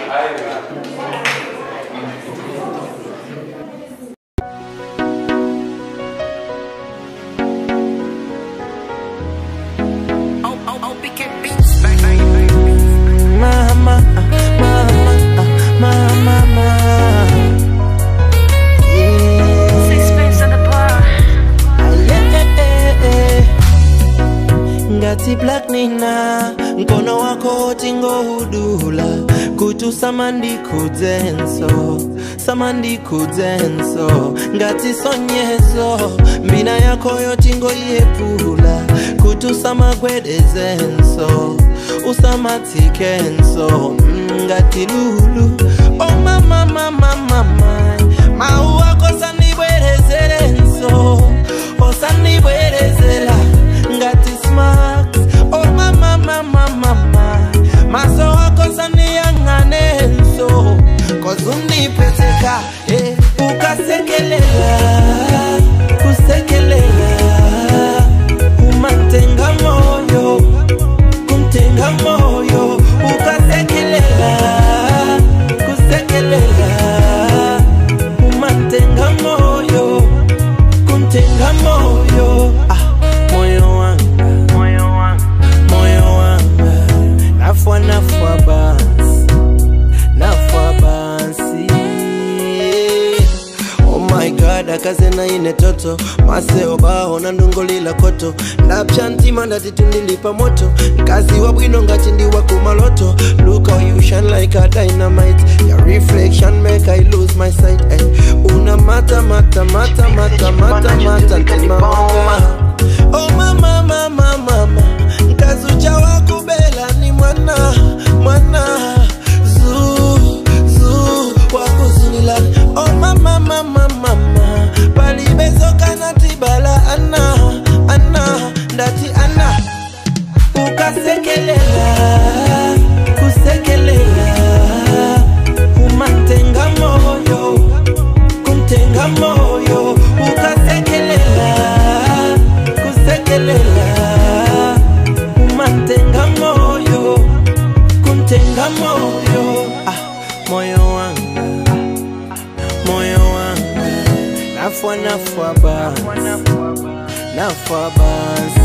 Black Nina, mkono wako tingo hudula, kutu samandi kudenso, ngati sonyezo, mina yako yo tingo yepula, kutu samagwede zenso, usamati kenso, ngati lulu, oh mama, mau wako sanibwede zelenso, oh sanibwede zela, ngati smart. Oh mama, maso wako sani yanganenso, kozundi peteka, ukasekelela, umantenga moyo, kumtenga moyo, ukasekelela, umantenga moyo, kumtenga moyo, moyo wangu. Nafwa oh my God, akazena ine toto maseo bao na ndungolila koto napchanti mandati tundilipa moto kazi wabwino ngati ndiwa kumaloto. Look how you shine like a dynamite, your reflection make I lose my sight. Una mata oh mama nkazucha wakubela ni mwana wakuzunila. Oh mama palibezo kanatibala ana ndati ana ukasekelela umantenga moyo kumtenga moyo ukasekelela umantenga moyo kumtenga moyo. Moyo wangu nafwa basi